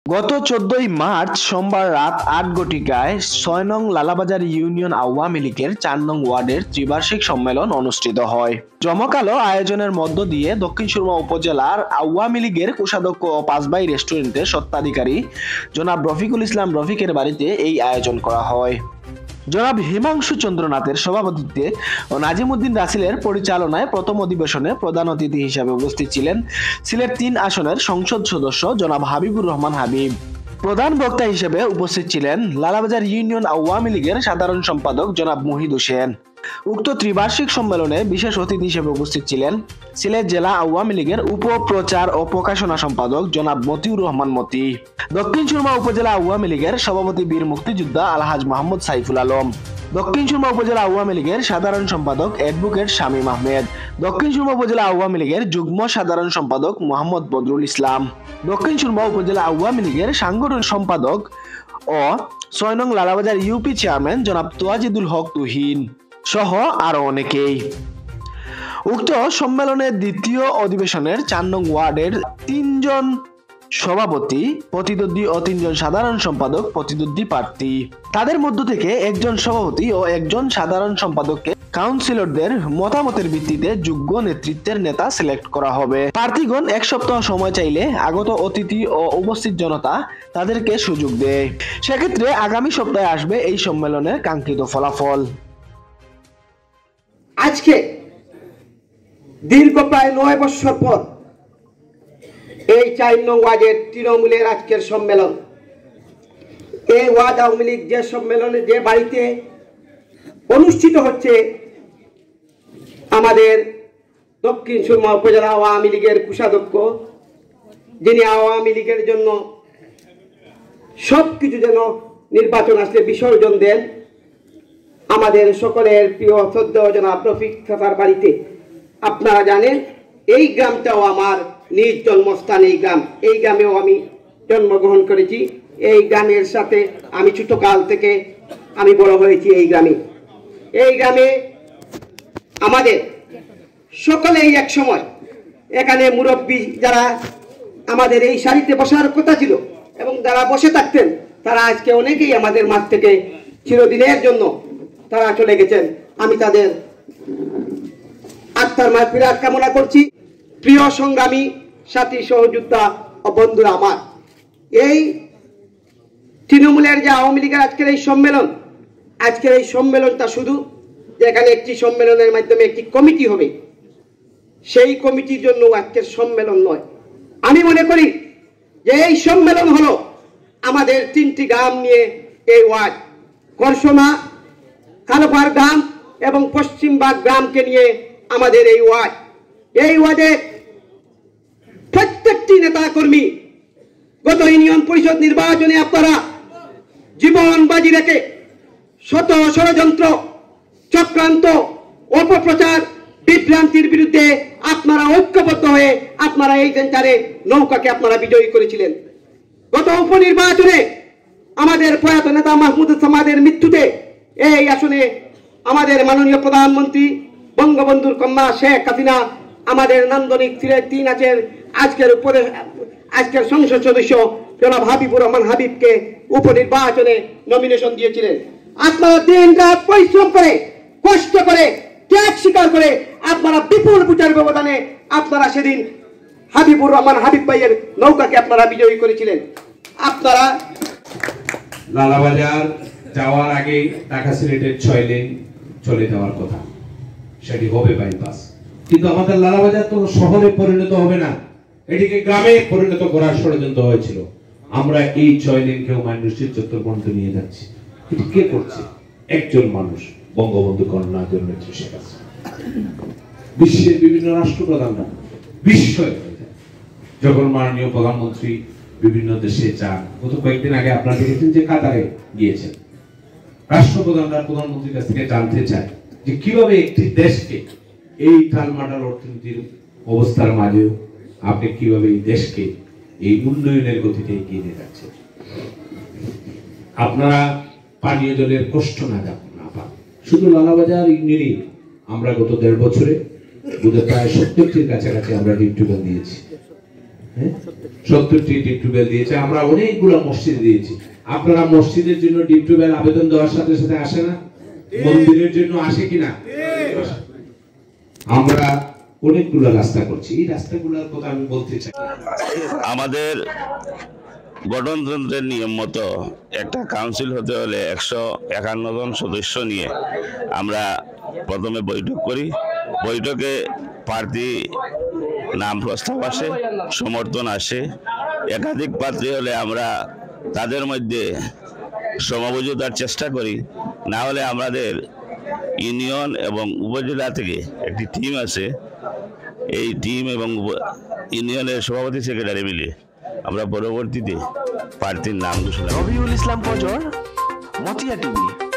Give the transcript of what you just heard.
গত ১৪ই মার্চ সোমবার রাত ৮ ঘটিকায় ৬ নং লালাবাজার ইউনিয়ন আওয়ামী লীগের ৪ নং ওয়ার্ডের ত্রিবার্ষিক সম্মেলন অনুষ্ঠিত হয়। জমকালো আয়োজনের মধ্য দিয়ে দক্ষিণ সুরমা উপজেলার আওয়ামী লীগের কোষাধ্যক্ষ ও পাঁচবাই রেস্টুরেন্টের স্বত্বাধিকারী জনাব রফিকুল ইসলাম রফিকের বাড়িতে এই আয়োজন করা হয়। জনাব হিমাংশু চন্দ্রনাথের সভাপতিত্বে ও নাজিমউদ্দিন রাসেলের পরিচালনায় প্রথম অধিবেশনে প্রধান অতিথি হিসেবে উপস্থিত ছিলেন সিলেট ৩ আসনের সংসদ সদস্য জনাব হাবিবুর রহমান হাবিব। প্রধান বক্তা হিসেবে উপস্থিত ছিলেন লালাবাজার ইউনিয়ন আওয়ামী লীগের সাধারণ সম্পাদক জনাব মুহিদ হোসেন। উক্ত ত্রিবার্ষিক সম্মেলনে বিশেষ অতিথি হিসেবে উপস্থিত ছিলেন সিলেট জেলা আওয়ামী লীগের উপপ্রচার ও প্রকাশনা সম্পাদক জনাব মতিউর রহমান মতি, দক্ষিণ সুরমা উপজেলা আওয়ামী লীগের সভাপতি বীর মুক্তিযোদ্ধা আলহাজ মোহাম্মদ সাইফুল আলম, দক্ষিণ সুরমা উপজেলা আওয়ামী লীগের সাধারণ সম্পাদক অ্যাডভোকেট শামীম আহমেদ, দক্ষিণ সুরমা উপজেলা আওয়ামী লীগের যুগ্ম সাধারণ সম্পাদক মোহাম্মদ বদরুল ইসলাম, দক্ষিণ সুরমা উপজেলা আওয়ামী লীগের সাংগঠনিক সম্পাদক ও ৬ নং লালাবাজার ইউপি চেয়ারম্যান জনাব তোয়াজিদুল হক তুহিন সহ আরো অনেকেই। উক্ত সম্মেলনের দ্বিতীয় অধিবেশনের ৪ নং ওয়ার্ডের ৩ জন সভাপতি প্রতিদ্বন্দ্বী ও ৩ জন সাধারণ সম্পাদক প্রতিদ্বন্দ্বী প্রার্থী। তাদের মধ্য থেকে একজন সভাপতি ও একজন সাধারণ সম্পাদককে কাউন্সিলরদের মতামতের ভিত্তিতে যোগ্য নেতৃত্বের নেতা সিলেক্ট করা হবে। প্রার্থীগণ ১ সপ্তাহ সময় চাইলে আগত অতিথি ও উপস্থিত জনতা তাদেরকে সুযোগ দেয়। সেক্ষেত্রে আগামী সপ্তাহে আসবে এই সম্মেলনের কাঙ্ক্ষিত ফলাফল। আজকে দীর্ঘ প্রায় ৯ বছর পর এই ৪ নং ওয়ার্ডের তৃণমূলের আজকের সম্মেলন। এই ওয়ার্ড আওয়ামী লীগ যে সম্মেলনে যে বাড়িতে অনুষ্ঠিত হচ্ছে, আমাদের দক্ষিণ সুরমা উপজেলা আওয়ামী লীগের কোষাধ্যক্ষ, যিনি আওয়ামী লীগের জন্য সবকিছু যেন নির্বাচন আসলে বিসর্জন দেন, আমাদের সকলের প্রিয় শ্রদ্ধেয় জনাব রফিক চাচার বাড়িতে। আপনারা জানেন এই গ্রামটাও আমার নিজ জন্মস্থান। এই গ্রামেও আমি জন্মগ্রহণ করেছি। এই গ্রামের সাথে আমি ছোটকাল থেকে আমি বড় হয়েছি। এই গ্রামে আমাদের সকলেই এক সময় এখানে মুরব্বী যারা আমাদের এই সারিতে বসার কথা ছিল এবং যারা বসে থাকতেন, তারা আজকে অনেকেই আমাদের মাঝ থেকে চিরদিনের জন্য তারা চলে গেছেন। আমি তাদের আত্মার মাগফিরাত কামনা করছি। প্রিয় সংগ্রামী সাথী সহযোদ্ধা ও বন্ধুরা আমার, এই তৃণমূলের যে আওয়ামী লীগের আজকের এই সম্মেলনটা শুধু যেখানে একটি সম্মেলনের মাধ্যমে একটি কমিটি হবে, সেই কমিটির জন্য আজকের সম্মেলন নয়। আমি মনে করি যে এই সম্মেলন হলো আমাদের 3টি গ্রাম নিয়ে এই ওয়ার্ড, করসোনা, কালোপাড় গ্রাম এবং পশ্চিমবাগ গ্রামকে নিয়ে আমাদের এই ওয়ার্ডে প্রত্যেকটি নেতা কর্মী গত ইউনিয়ন পরিষদ নির্বাচনে আপনারা জীবন বাজি রেখে শত ষড়যন্ত্র, চক্রান্ত, অপপ্রচার, বিভ্রান্তির বিরুদ্ধে আপনারা ঐক্যবদ্ধ হয়ে আপনারা এই সেন্টারে নৌকাকে আপনারা বিজয়ী করেছিলেন। গত উপনির্বাচনে আমাদের প্রয়াত নেতা মাহমুদ সামাদের মৃত্যুতে এই আসনে আমাদের মাননীয় প্রধানমন্ত্রী বঙ্গবন্ধুর কন্যা শেখ হাসিনা আমাদের নান্দনিক সিলেট ৩ আসনের আজকের সংসদ সদস্য জনাব হাবিবুর রহমান হাবিবকে উপনির্বাচনে নমিনেশন দিয়েছিলেন। আপনারা দিন রাত পরিশ্রম করে, কষ্ট করে, ত্যাগ স্বীকার করে আপনারা বিপুল ভোটের ব্যবধানে আপনারা সেদিন হাবিবুর রহমান হাবিব ভাইয়ের নৌকাকে আপনারা বিজয়ী করেছিলেন। আপনারা লালাবাজার যাওয়ার আগে ঢাকা সিলেটের 6 লেন চলে যাওয়ার কথা, সেটি হবে বাইপাস। কিন্তু আমাদের লালাবাজার তো শহরে পরিণত হবে না, এটিকে গ্রামে পরিণত করার ষড়যন্ত্র হয়েছিল। আমরা এই 6 লেনকেও মানুষের চত্বর পর্যন্ত নিয়ে যাচ্ছি। এটি কে করছে? একজন মানুষ, বঙ্গবন্ধু কন্যা জননেত্রী শেখ হাসিনা। বিশ্বের বিভিন্ন রাষ্ট্রপ্রধানরা বিস্ময় হয়ে যায় যখন মাননীয় প্রধানমন্ত্রী বিভিন্ন দেশে যান। গত কয়েকদিন আগে আপনারা দেখেছেন যে কাতারে গিয়েছেন। রাষ্ট্রপ্রধানরা প্রধানমন্ত্রীর কাছ থেকে জানতে চায় যে কিভাবে একটি দেশকে এই টালমাটাল অর্থনীতির অবস্থার মাঝেও আপনি কিভাবে এই দেশকে এই উন্নয়নের গতিতে এগিয়ে নিয়ে যাচ্ছেন। আপনারা পানীয় জলের কষ্ট না পান। শুধু লালাবাজার ইউনিয়নে আমরা গত 1.5 বছরে প্রায় 70টির কাছাকাছি আমরা ডিপ টিউবওয়েল দিয়েছি। 70টি ডিপ টিউবওয়েল দিয়েছে। আমরা অনেকগুলো মসজিদ দিয়েছি। আপনারা মসজিদের জন্য ডিপ টিউবওয়েল আবেদন দেওয়ার সাথে সাথে আসে না? মন্দিরের জন্য আসে কিনা? আমরা অনেকগুলো রাস্তা করছি। এই রাস্তাগুলোর কথা আমি বলতে চাই। আমাদের গঠনতন্ত্রের নিয়ম মতো একটা কাউন্সিল হতে হলে 151 জন সদস্য নিয়ে আমরা প্রথমে বৈঠক করি। বৈঠকে প্রার্থী নাম প্রস্তাব আসে, সমর্থন আসে। একাধিক প্রার্থী হলে আমরা তাদের মধ্যে সমঝোতার চেষ্টা করি। না হলে আমাদের ইউনিয়ন এবং উপজেলা থেকে একটি টিম আছে। এই টিম এবং ইউনিয়নের সভাপতি সেক্রেটারি মিলে আমরা পরবর্তীতে প্রার্থীর নাম ঘোষণা। রবিউল ইসলাম ফজর, মতিয়া টিভি।